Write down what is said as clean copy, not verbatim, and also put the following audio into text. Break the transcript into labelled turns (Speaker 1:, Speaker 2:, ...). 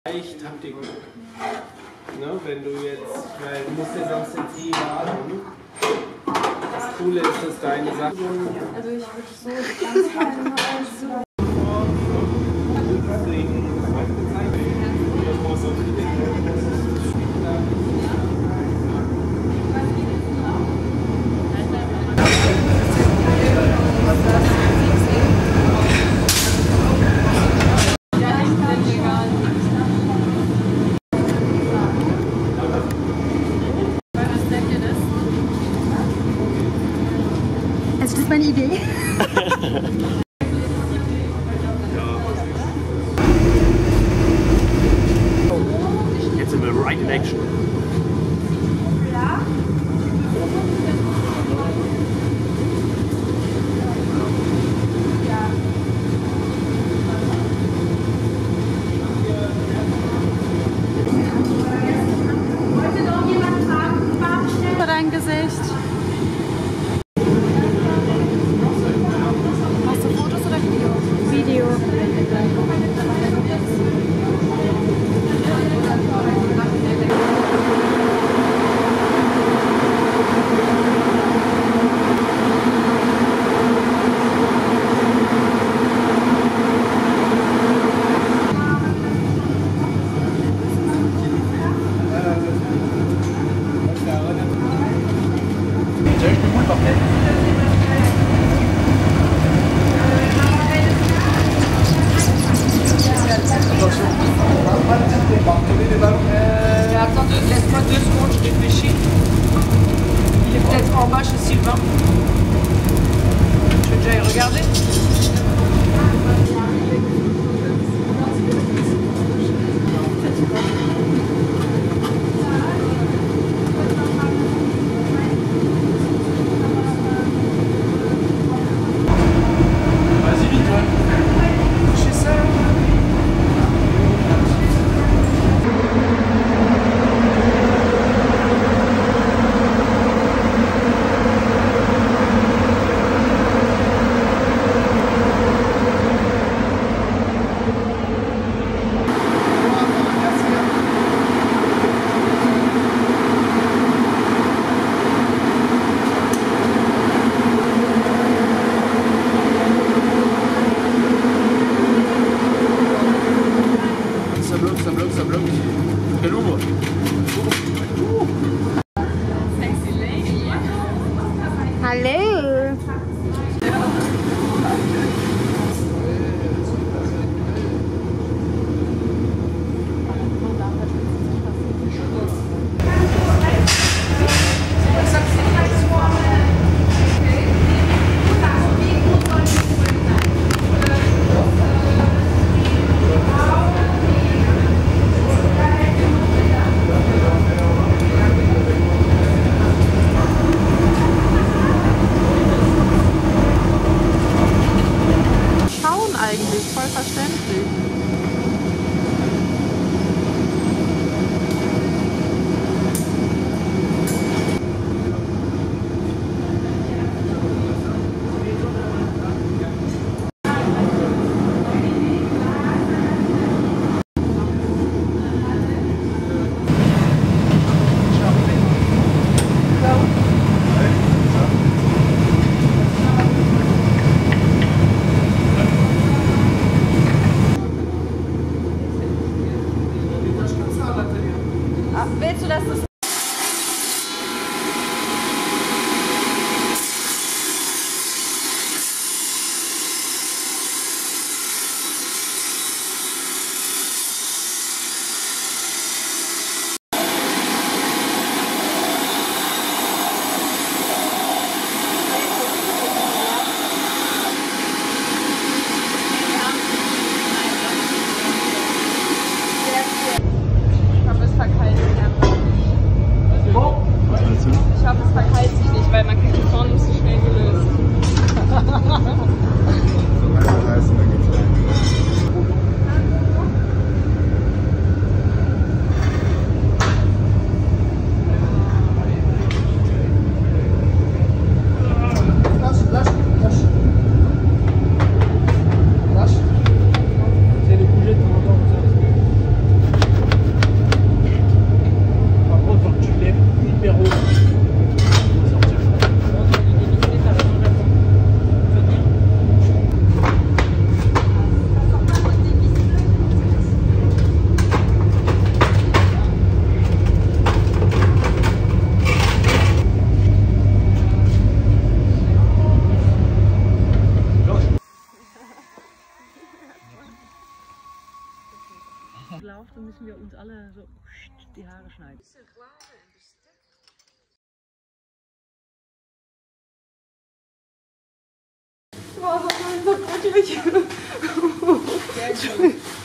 Speaker 1: Leicht Taktik. Ne, wenn du jetzt, weil du musst ja sonst jetzt eh laden. Das Coole ist, dass deine Sachen.
Speaker 2: Also ich würde so ganz rein so. Also das ist meine Idee.
Speaker 3: Jetzt sind wir right in action.
Speaker 2: Für dein Gesicht. Machst du Fotos oder Video?
Speaker 4: Attends, laisse-moi 2 secondes, je réfléchis. Il est peut-être en bas chez Sylvain. Je vais déjà y regarder. Vas-y, vite, ouais. Chez ça. Ça bloque. Elle ouvre.
Speaker 2: Hallo. Eigentlich voll verständlich. Willst du, dass das verkeilt?
Speaker 5: Läuft, dann müssen wir uns alle so die Haare schneiden.
Speaker 2: Wow, das ist so glücklich.